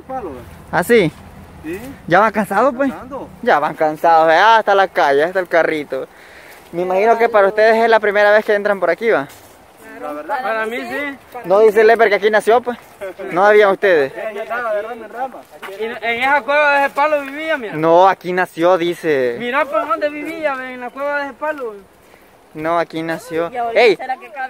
palos. ¿Ah, sí? Sí. ¿Ya van cansados, pues? Ya van cansados, hasta la calle, hasta el carrito. Me imagino que para ustedes es la primera vez que entran por aquí, ¿va? La verdad, para mí sí. No dice Leper que aquí nació, pues. No habían ustedes. En esa cueva de ese palo vivía, mira. No, aquí nació, dice. Mira por dónde vivía, en la cueva de ese palo. No, aquí nació. ¡Ey!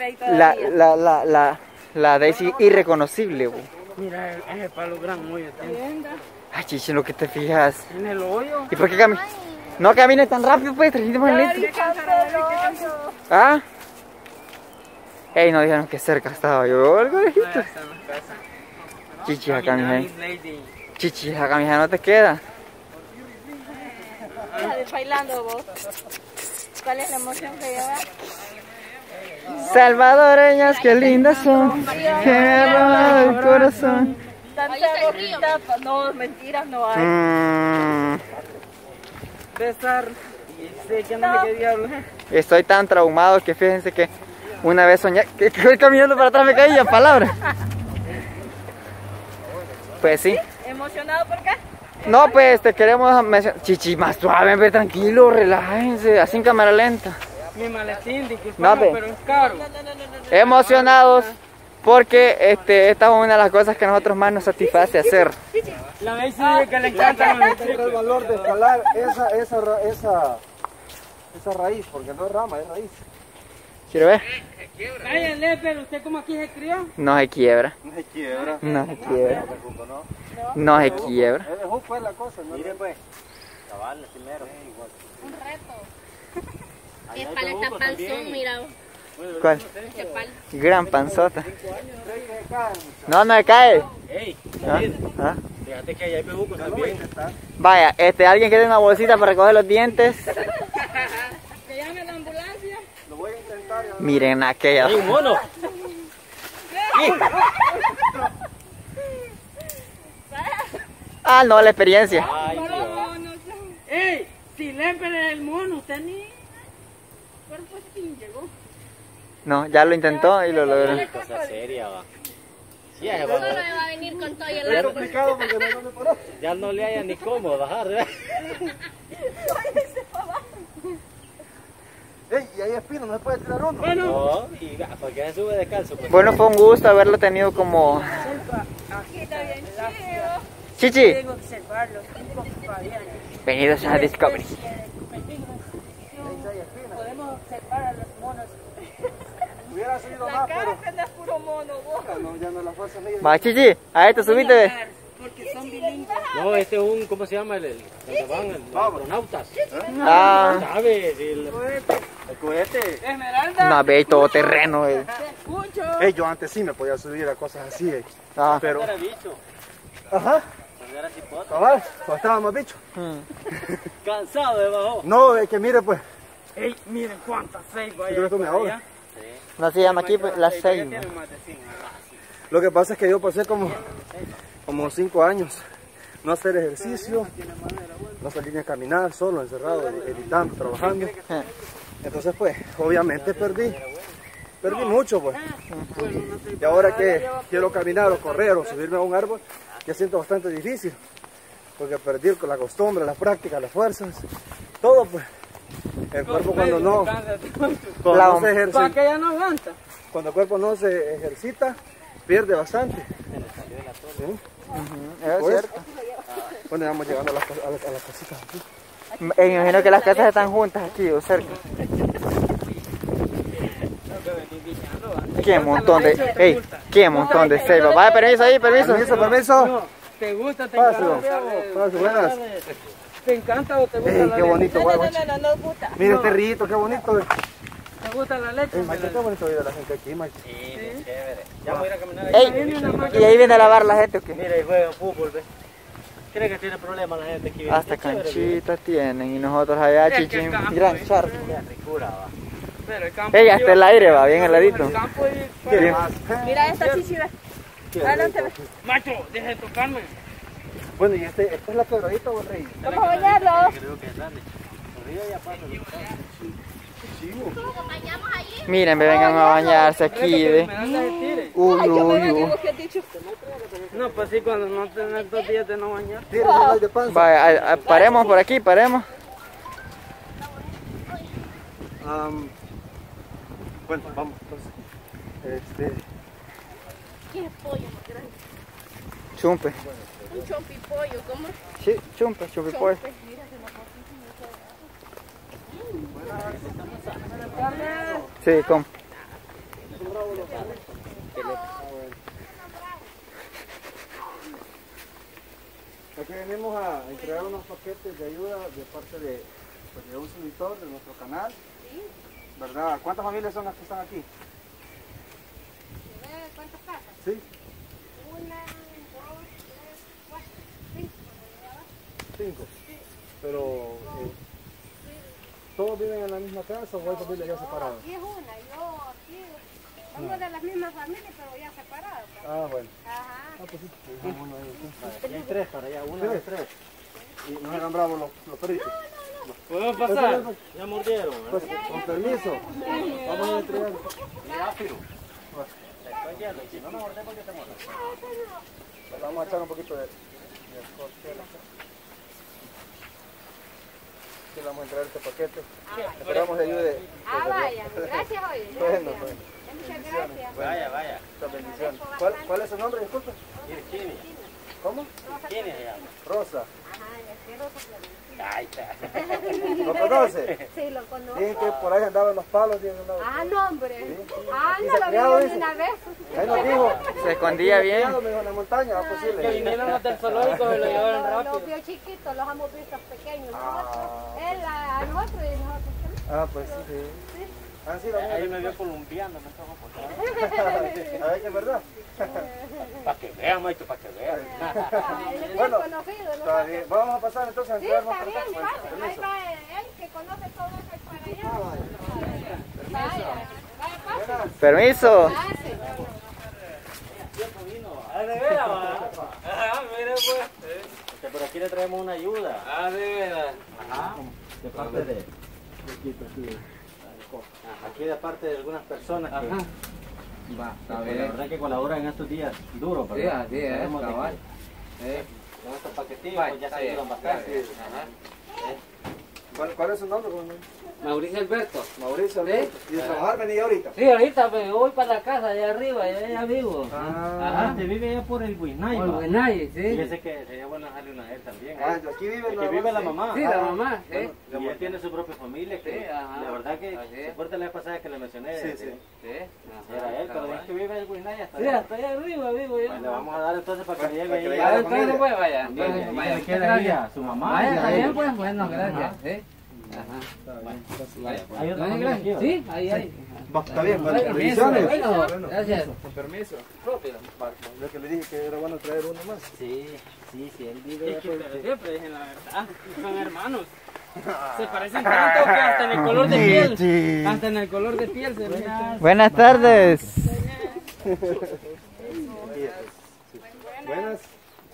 La Daisy irreconocible, güey. Mira, ese palo gran muy atento. Ay, chichi, lo que te fijas. En el hoyo. ¿Y por qué camina? No camines tan rápido, pues, trajiste más lento. ¿Ah? Ey, no dijeron que cerca estaba yo, algo dijiste. Chichi, acá, mija. Chichi, acá, mija, no te queda. Bailando vos. ¿Cuál es la emoción que llevas? Salvadoreñas, qué lindas son. Qué robado el corazón. Tanta boquita, no, mentiras no hay. Besar. Sé que no sé qué diablo. Estoy tan traumado que fíjense que una vez soñé que voy caminando para atrás me caía palabra. Pues sí. ¿Emocionado por qué? No, pues te queremos mencionar. Chichi, más suave, ve, tranquilo, relájense, así en cámara lenta. Mi maletín, disculpa, No, pero es caro. Emocionados porque esta es una de las cosas que a nosotros más nos satisface hacer. La vez dice que le encanta el valor de escalar esa raíz, porque no es rama, es raíz. ¿Quiero ver? Cállale, pero usted como aquí se crió. No se quiebra. No se quiebra. No se quiebra. No se quiebra. Es fue la cosa, ¿no? Mire pues, cabal, primero. Un reto. ¿Qué pala está panzón, mira? ¿Cuál? ¿Qué pala? Gran panzota. No, no se cae. Ey, ¿Ah? fíjate que allá hay bejucos también. Vaya, alguien quiere una bolsita para recoger los dientes. ¿Que llame la ambulancia? Lo voy a intentar. Miren aquella. ¡Hay un mono! Ah, no, la experiencia. Ay, ¡ey! Si Lemper es el mono, usted ni... Cuerpo sin llegó. No, ya lo intentó y lo logró. Cosa seria, va. Sí, ¿Cómo me va a venir con todo y el Es otro? complicado porque no me conozco. ya no le haya ni cómo bajar, ¿verdad? Ey, y hay espinos, no se puede tirar uno. Bueno. No, y ¿para qué se sube descalzo? Pues? Bueno, fue un gusto haberlo tenido como... Aquí está bien chido. Chichi, Tengo que observarlo. venidos a Discovery. Podemos observar a los monos. Hubiera subido La más, cara pero que es puro mono, vos. ya no la fuerza mía. Va, Chichi, a esto subite. Porque son bilingües. No, este es un, ¿cómo se llama? Donde van los astronautas. Ah, ¿Sabes? El cohete. Esmeralda. no, ve todo terreno. Escucho. Ey, yo antes sí me podía subir a cosas así, Ah. pero... Era bicho. Ajá, Cuando era cipote. cabal, cuando estaba más bicho. Cansado de bajo. No, es que mire pues, Ey, miren cuántas ceibas hay. yo me tomé ahora. No se llama aquí pues, la ceiba. Tienen más de 100. Lo que pasa es que yo pasé como 5 años no hacer ejercicio, no salir ni a caminar, solo, encerrado, editando, trabajando. Entonces pues, obviamente perdí mucho pues. Y ahora que quiero caminar o correr o subirme a un árbol, ya siento bastante difícil. Porque perdí con la costumbre, la práctica, las fuerzas, todo pues. El cuerpo cuando no se ejercita, ¿Para que ya no aguanta? cuando el cuerpo no se ejercita, pierde bastante. ¿Sí? Es Pues, cierto. bueno, ya vamos llegando a las casitas aquí. Me imagino que las casas están juntas aquí o cerca. Qué montón de... Ey, qué montón de ceiba. Vaya, permiso ahí, permiso. Permiso. ¿Te gusta? ¿Te Paso, encanta? paso, buenas. ¿Te encanta o te gusta Ey, la qué leche? bonito, guay, guay. No gusta. Mira este rito, qué bonito. ¿Te gusta la leche? Mike, qué bonito vive la gente aquí, Mike. Sí, bien chévere. Ya voy a ir a caminar. Ey, y ahí viene a lavar la gente, ¿o qué? Mira, y juega fútbol, ¿ves? ¿Cree que tiene problemas la gente aquí? Hasta canchitas tienen y nosotros allá, chichi, gran charco. Ricura, va. Pero el campo... Ey, hasta el aire va, bien heladito. El campo y... Bien. Mira esta chichi, ve. Adelante, ve. Macho, deje de tocarme. Bueno, y ¿esta es la quebradita o el rey? Vamos a bañarlo. Creo que es grande. Arriba ya pasa. chivo. Nos bañamos allí. Miren, vengan a bañarse aquí, ve. Uy, uy, uy. No, pues sí, cuando no tenés 2 días de no bañar. Tírense de panza. Vaya, paremos por aquí, paremos. Bueno, vamos entonces. ¿Qué pollo más grande? Chumpe. Un chompipollo, ¿cómo? Sí, chumpe, chupipollo. Sí, ¿cómo? Aquí venimos a entregar unos paquetes de ayuda de parte de un suscriptor de nuestro canal. ¿Verdad? ¿Cuántas familias son las que están aquí? ¿Cuántas casas? Sí. 1, 2, 3, 4, 5. 5. Pero ¿todos viven en la misma casa o hay familias ya separadas? Aquí es una, yo aquí. Somos de las mismas familias, pero ya separadas. Ah, bueno. Ajá. Ah, pues sí. Uno ahí. Aquí hay 3 para allá, 1, 2, 3. Y no eran bravos los perritos. ¿Podemos pasar? Ya mordieron. Pues, con permiso. Vamos a entregar. Si no nos mordemos, que te muerda. Vamos a echar un poquito de alcohol. Aquí le vamos a entregar este paquete. Esperamos que ayude. Vaya. Gracias, oye. Bueno, Gracias. bueno. Muchas gracias. Vaya, vaya. Muchas bendiciones. ¿Cuál es su nombre? Disculpe. Virginia. ¿Cómo? Virginia se llama. Rosa. Ajá, ya quiero soplar. Ahí está. ¿Lo conoce? Sí, lo conozco. Dicen que por ahí andaban los palos. Ah, no, hombre. Ah, Y no se lo criado, vi dice. una vez. Ahí nos dijo. Se escondía bien. Me dijo en la montaña, va posible. Que vinieron los del zoológico y lo llevaron Los rápido. vio chiquitos, los hemos visto pequeños. Ah. Él a nosotros y nosotros también. Ah, pues sí. Han sido Ahí me vio colombiano, me estaba contando. A ver que es verdad. Para que vean, maestro, para que vean. Él es bien Bueno, conocido. Está bien. Vamos a pasar entonces a Sí, entregar está más bien, cartas. pase. Ahí Permiso. va él que conoce todo eso para allá. Vaya, pase. Permiso. Pase. Ah, de veras, va. Ajá, mire pues. Que por aquí le traemos una ayuda. Ah, de veras. Ajá. De parte de... Aquí de parte de algunas personas que... Va, La verdad que colaboran en estos días duros, pero Sí, así es, sabemos de que cabal. con estos paquetillos pues, ya se ayudan bastante. ¿Cuál es su nombre? ¿Cómo? Mauricio Alberto. Mauricio. Alberto. ¿Y de trabajar venía ahorita? Sí, ahorita me voy para la casa allá arriba, ya vivo. Ah, Te vive allá por el Guinay. Por nadie, sí. Fíjese que sería bueno dejarle una a él también. aquí vive Que vive la mamá. Sí, la mamá, Bueno, sí. y él tiene su propia familia, que Sí, ajá. la verdad que Así es. se acuerda la vez pasada que le mencioné. Sí, sí. Sí. Era él, pero es que vive en el Guinay hasta Sí, allá. hasta allá arriba vivo yo. Pues le vamos a dar entonces para que llegue para que ahí. le Ah, la entonces familia. pues vaya. También, Entonces, y vaya, le queda ahí a su mamá. Vaya, y está a bien él. pues, bueno, gracias. Sí. Ajá. Vaya, pues. Hay otra No, familia aquí, ¿o? sí, ahí hay. Va, está bien, bueno, Bueno, bendiciones. bueno, gracias. Con permiso. Rápido. Yo que le dije que era bueno traer uno más. Sí, él vive Es allá que por ustedes el... siempre dicen la verdad, son hermanos. Se parecen tanto que hasta en el color de piel, hasta en el color de piel se ven. Buenas tardes. Buenas.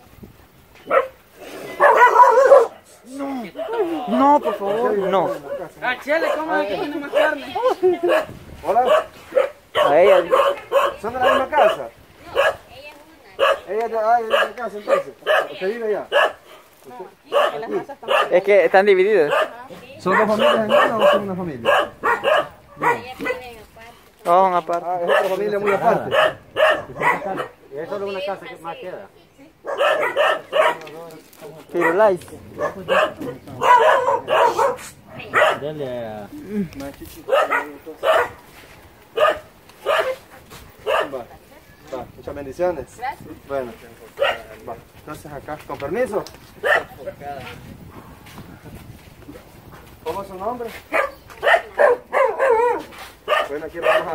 No, por favor, no. Ah, chele, ¿cómo es que tiene más carne? Hola. A ella. ¿Son de la misma casa? Ella es de la casa entonces. ¿Usted vive allá? Es que están divididos. ¿Son dos familias hermanas o son una familia? Oh, aparte. Ah, es otra familia muy aparte. Y es solo una casa que más queda. Firulais. Dele a... Va, muchas bendiciones. Bueno, va. Entonces acá, con permiso. ¿Cómo es su nombre? Bueno, aquí vamos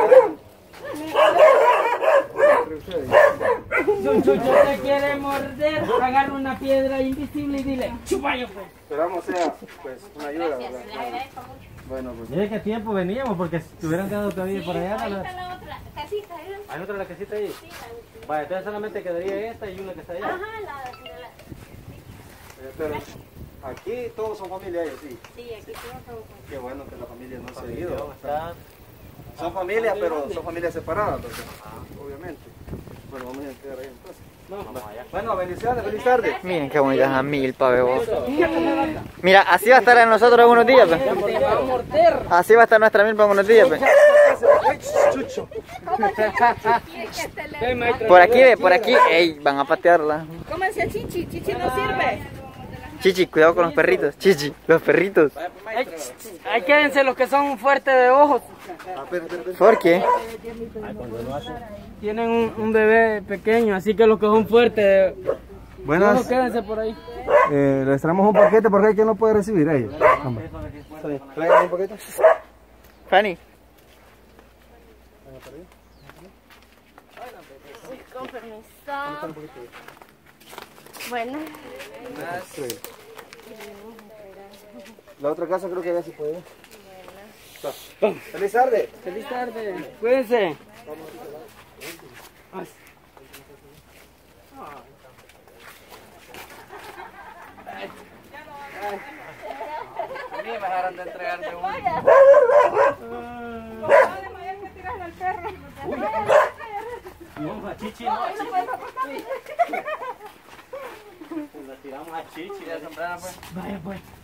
Chucho te quiere morder, agarra una piedra invisible y dile, chupayo pues. Esperamos sea pues una ayuda, ¿verdad? Bueno, pues. Mire qué tiempo veníamos, porque si hubieran quedado todavía por allá. Ahí está la otra casita, ¿eh? ¿Hay otra la casita ahí? Sí, Vale, entonces solamente quedaría esta y una que está allá. ajá, la... Espera. Aquí todos son familia ellos, sí. Sí, aquí todos somos. Qué bueno que la familia no se ha ido. Son familias, pero son familias separadas, ¿verdad? Obviamente. Bueno, vamos a quedar ahí entonces. Bueno, bendiciones, feliz tarde. Miren qué bonitas a milpa, veo. Mira, así va a estar en nosotros en unos días, pues. Así va a estar nuestra milpa en unos días, pues. Chucho. Por aquí, ve, por aquí. Ey, van a patearla. Cómense el chichi, chichi no sirve. Chichi, cuidado con los perritos. Chichi, los perritos. Ahí quédense los que son fuertes de ojos. ¿Por qué? Tienen un bebé pequeño, así que los que son fuertes de ojos, Buenas. quédense por ahí. Les traemos un paquete porque hay quien no puede recibir ellos. Traigan un paquete. Fanny. Con permiso. Bueno. La otra casa creo que ya se puede. Feliz tarde. Feliz tarde. Cuídense. A mí me dejaron de entregar de uno. Vamos a Chichi, no, a Chichi. La tiramos a Chichi de sombrera, pues. Vaya pues.